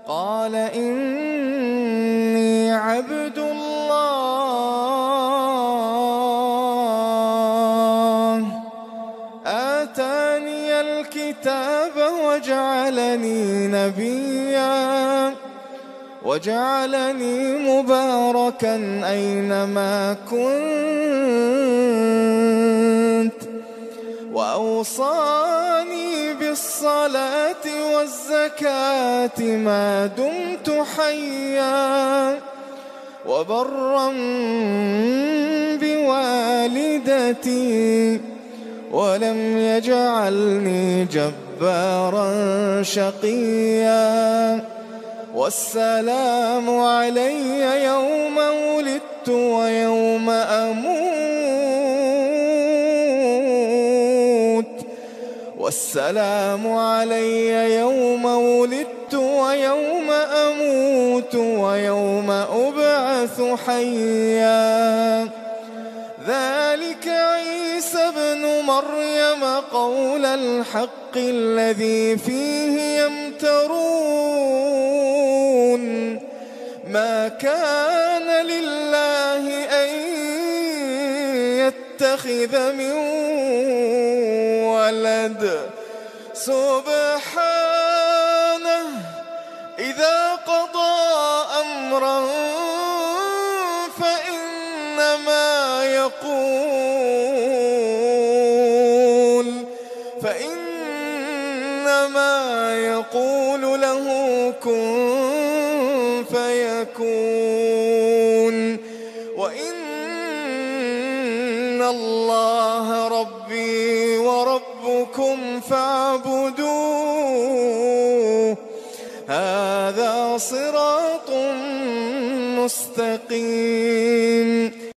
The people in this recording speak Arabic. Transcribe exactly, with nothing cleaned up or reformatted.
قال إني عبد الله آتاني الكتاب وجعلني نبيا وجعلني مباركا أينما كنت وأوصاني بالصلاة والزكاة ما دمت حيا وبرا بوالدتي ولم يجعلني جبارا شقيا والسلام علي يوم ولدت ويوم أموت والسلام علي يوم ولدت ويوم أموت ويوم أبعث حيا ذلك عيسى ابن مريم قول الحق الذي فيه يمترون ما كان لله أن يتخذ من ولد سبحانه إذا قضى أمرا فإنما يقول فإنما يقول له كن فيكون وإن الله ربي وربكم فاعبدوه هذا صراط مستقيم.